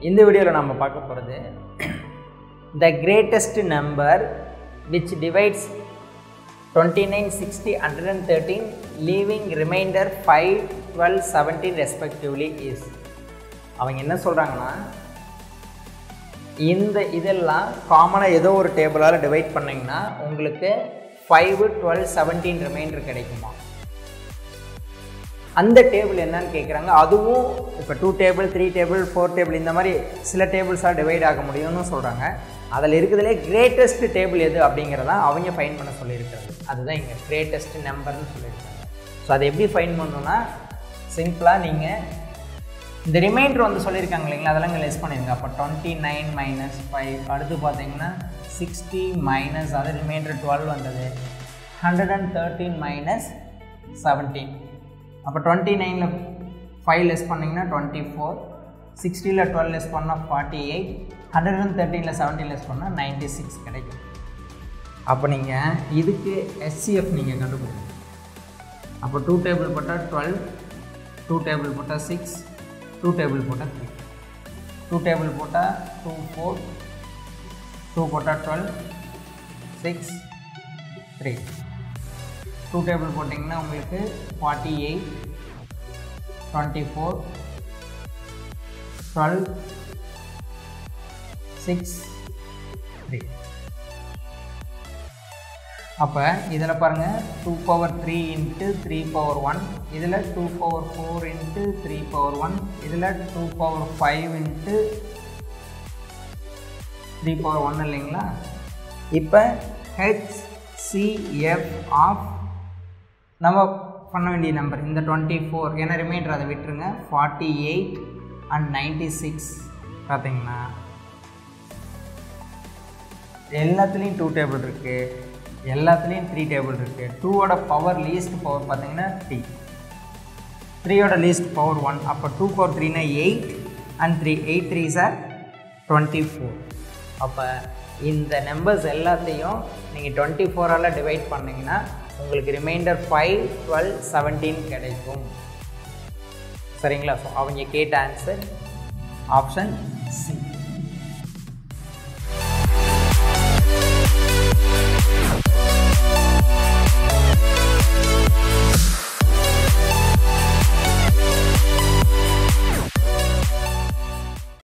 இந்த வீடியோவில் நம்ம பார்க்க போகிறது the greatest number which divides 29, 60, 113 leaving remainder 5, 12, 17 respectively is. அவங்க என்ன சொல்கிறாங்கன்னா, இதெல்லாம் காமனாக ஏதோ ஒரு டேபிளால் டிவைட் பண்ணிங்கன்னா உங்களுக்கு 5, 12, 17 ரிமைண்டர் கிடைக்குமா? அந்த டேபிள் என்னன்னு கேட்குறாங்க. அதுவும் இப்போ 2 டேபிள், 3 டேபிள், 4 டேபிள் இந்த மாதிரி சில டேபிள்ஸாக டிவைட் ஆக முடியும்னு சொல்கிறாங்க. அதில் இருக்கிறதுலே கிரேட்டஸ்ட் டேபிள் எது அப்படிங்கிறதான் அவங்க ஃபைன் பண்ண சொல்லியிருக்கிறது. அதுதான் இங்கே கிரேட்டஸ்ட் நம்பர்னு சொல்லியிருக்காங்க. ஸோ அதை எப்படி ஃபைன் பண்ணணும்னா, சிம்பிளாக நீங்கள் இந்த ரிமைண்டர் வந்து சொல்லியிருக்காங்க இல்லைங்களா, அதெல்லாம் இங்கே லெஸ் பண்ணிடுங்க. அப்போ 29 மைனஸ் 5, அடுத்து பார்த்தீங்கன்னா 60 மைனஸ் அது ரிமைண்டர் 12 வந்தது, 113 மைனஸ் 17. அப்போ 29ல் 5 லெஸ் பண்ணிங்கன்னா 24, 60ல் 12 லெஸ் பண்ணால் 48, 113ல் 17 லெஸ் பண்ணால் 96 கிடைக்கும். அப்போ நீங்கள் இதுக்கு HCF நீங்கள் கண்டுபிடிக்கணும். அப்போ 2 டேபிள் போட்டால் 12, 2 டேபிள் போட்டால் 6, 2 டேபிள் போட்டால் 3, 2 டேபிள் போட்டால் 2, 4, 2 போட்டால் 12, 6, 3, 2 டேபிள் போட்டிங்கன்னா உங்களுக்கு 48, 24, 12, 6, 3. அப்போ இதில் பாருங்கள் 2 பவர் 3 இன்ட்டு 3 பவர் 1, இதில் 2 பவர் 4 இன்ட்டு 3 பவர் 1, இதில் 2 பவர் 5 இன்ட்டு 3 பவர் 1 இல்லைங்களா. இப்போ HCF ஆஃப் நம்ம பண்ண வேண்டிய நம்பர் இந்த 24, ஏன்னா ரிமைண்டர் அதை விட்டுருங்க, 48 and 96 பார்த்தீங்கன்னா எல்லாத்துலேயும் 2 டேபிள் இருக்குது, எல்லாத்துலேயும் 3 டேபிள் இருக்குது. 2ஓட பவர் லீஸ்ட் பவர் பார்த்தீங்கன்னா 3, 3ஓட லீஸ்ட் பவர் 1. அப்போ 2 பவர் 3னா 8 and 3, 8 3s are 24. அப்போ இந்த நம்பர்ஸ் எல்லாத்தையும் நீங்கள் 24ஆல் டிவைட் பண்ணிங்கன்னா உங்களுக்கு ரிமைண்டர் 5, 12, 17 கிடைக்கும். சரிங்களா? ஸோ அவங்க கேட்ட ஆன்சர் ஆப்ஷன் சி.